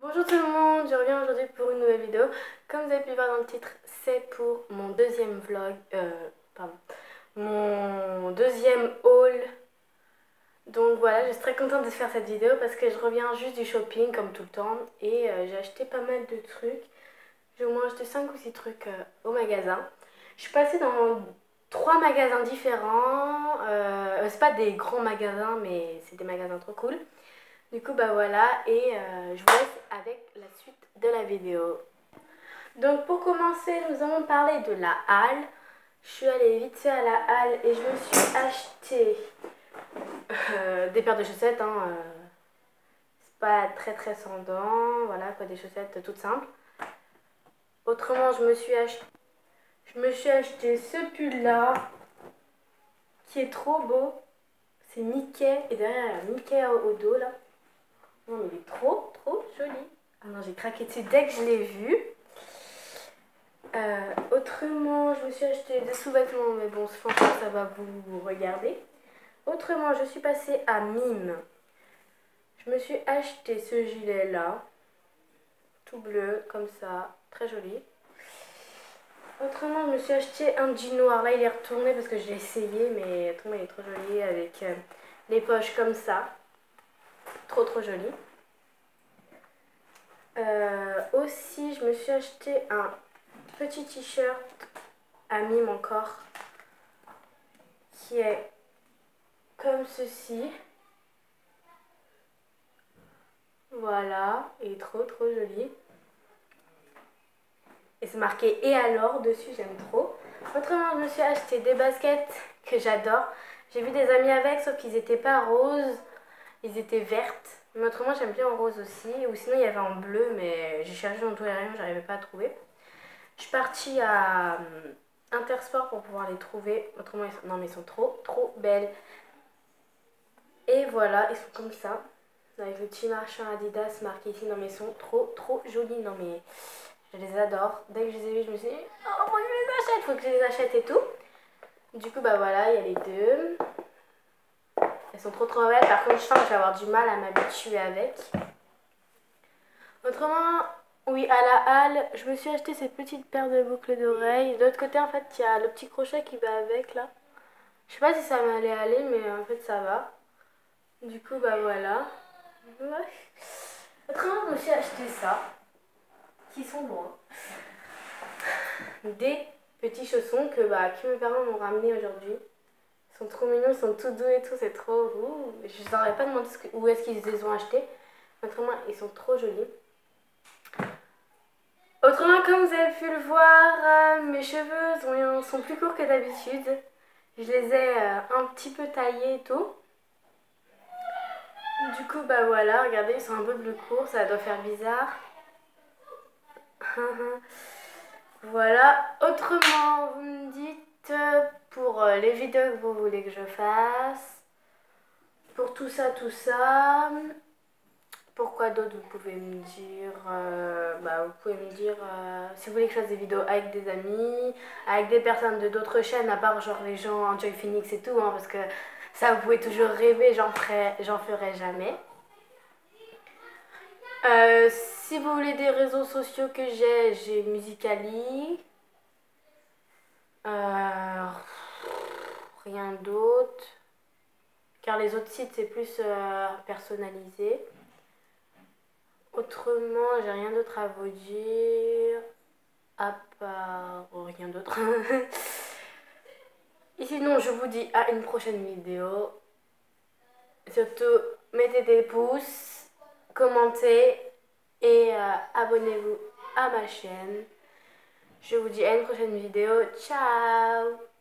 Bonjour tout le monde, je reviens aujourd'hui pour une nouvelle vidéo. Comme vous avez pu le voir dans le titre, c'est pour mon deuxième vlog, mon deuxième haul. Donc voilà, je suis très contente de faire cette vidéo parce que je reviens juste du shopping comme tout le temps. Et j'ai acheté pas mal de trucs. J'ai au moins acheté 5 ou 6 trucs au magasin. Je suis passée dans 3 magasins différents. C'est pas des grands magasins, mais c'est des magasins trop cool. Du coup, bah voilà, et je vous laisse avec la suite de la vidéo. Donc pour commencer, nous allons parler de la halle. Je suis allée vite fait à la halle et je me suis acheté des paires de chaussettes. C'est pas très sans dents, voilà quoi, des chaussettes toutes simples. Autrement, je me suis acheté ce pull là qui est trop beau. C'est Mickey et derrière il y a Mickey au dos là. Non mais il est trop joli. Ah non, j'ai craqué dessus dès que je l'ai vu. Autrement, je me suis acheté des sous-vêtements, mais bon, je pense que ça va vous regarder. Autrement, je suis passée à Mime. Je me suis acheté ce gilet-là, tout bleu, comme ça, très joli. Autrement, je me suis acheté un jean noir. Là, il est retourné parce que je l'ai essayé, mais autrement, il est trop joli avec les poches comme ça. Trop joli. Aussi, je me suis acheté un petit t-shirt à Mime encore, qui est comme ceci. Voilà, il est trop joli. Et c'est marqué "et alors" dessus, j'aime trop. Autrement, je me suis acheté des baskets que j'adore. J'ai vu des amis avec, sauf qu'ils n'étaient pas roses, ils étaient vertes. Mais autrement, j'aime bien en rose aussi. Ou sinon, il y avait en bleu, mais j'ai cherché dans tous les rayons, j'arrivais pas à trouver. Je suis partie à Intersport pour pouvoir les trouver. Autrement, non, mais ils sont trop belles. Et voilà, ils sont comme ça. Avec le petit marchand Adidas marqué ici. Non mais ils sont trop jolis. Non mais je les adore. Dès que je les ai vus, je me suis dit oh, faut que je les achète, faut que je les achète et tout. Du coup bah voilà, il y a les deux. Elles sont trop belles. Par contre je sens que je vais avoir du mal à m'habituer avec. Autrement, oui, à la halle, je me suis acheté cette petite paire de boucles d'oreilles. De l'autre côté en fait il y a le petit crochet qui va avec là. Je sais pas si ça m'allait aller, mais en fait ça va. Du coup bah voilà. Ouais. Autrement, je me suis acheté ça, qui sont loin. Des petits chaussons que mes parents m'ont ramenés aujourd'hui. Ils sont trop mignons, ils sont tout doux et tout, c'est trop beau. Je ne saurais pas demander où est-ce qu'ils les ont achetés. Autrement, ils sont trop jolis. Autrement, comme vous avez pu le voir, mes cheveux sont plus courts que d'habitude. Je les ai un petit peu taillés et tout. Du coup, bah voilà, regardez, ils sont un peu plus courts, ça doit faire bizarre. Voilà, autrement, vous me dites pour les vidéos que vous voulez que je fasse, pour tout ça, pourquoi d'autres vous pouvez me dire, vous pouvez me dire si vous voulez que je fasse des vidéos avec des amis, avec des personnes de d'autres chaînes, à part genre les gens Enjoy Phoenix et tout, parce que ça vous pouvez toujours rêver, j'en ferai jamais. Si vous voulez des réseaux sociaux que j'ai Musical.ly. Rien d'autre. Car les autres sites, c'est plus personnalisé. Autrement, j'ai rien d'autre à vous dire. À part rien d'autre. Et sinon, je vous dis à une prochaine vidéo. Surtout, mettez des pouces, commentez et abonnez-vous à ma chaîne. Je vous dis à une prochaine vidéo. Ciao!